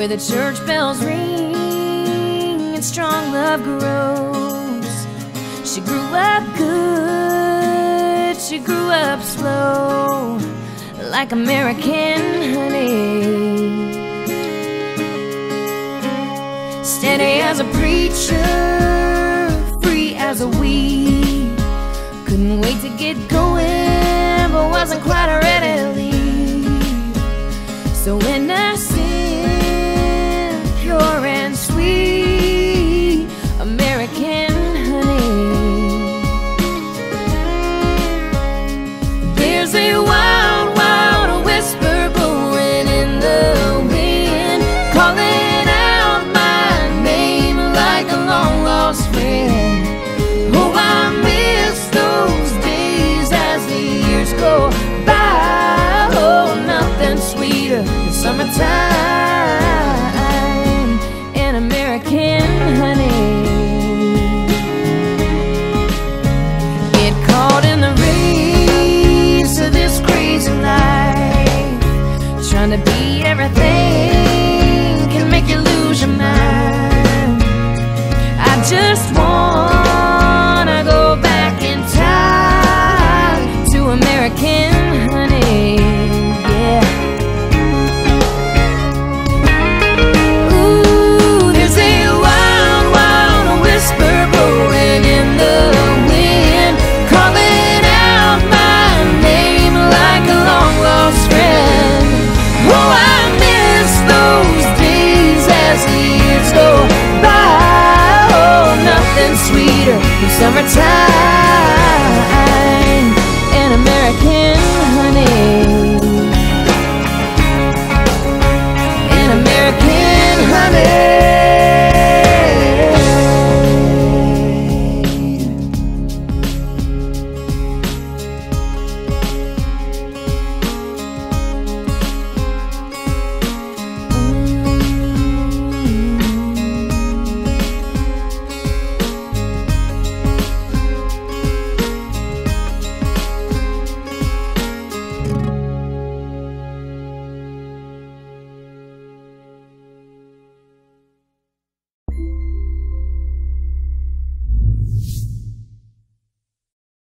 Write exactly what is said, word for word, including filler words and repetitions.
where the church bells ring and strong love grows. She grew up good, she grew up slow, like American honey. Steady as a preacher, free as a weed. Couldn't wait to get going, but wasn't quite ready to leave. So innocent, pure and sweet, American honey. There's a wild, wild whisper blowing in the wind, calling out my name like a long lost friend. Oh, I miss those days as the years go by. Oh, nothing sweeter than summertime and American honey. Get caught in the race of this crazy life, trying to be everything can make you lose your mind. I just wanna go back in time to American honey, yeah. Ooh, there's a wild, wild whisper blowing in the wind, calling out my name like a long lost friend. Oh, I miss those days as the years go by. Oh, nothing sweeter than summertime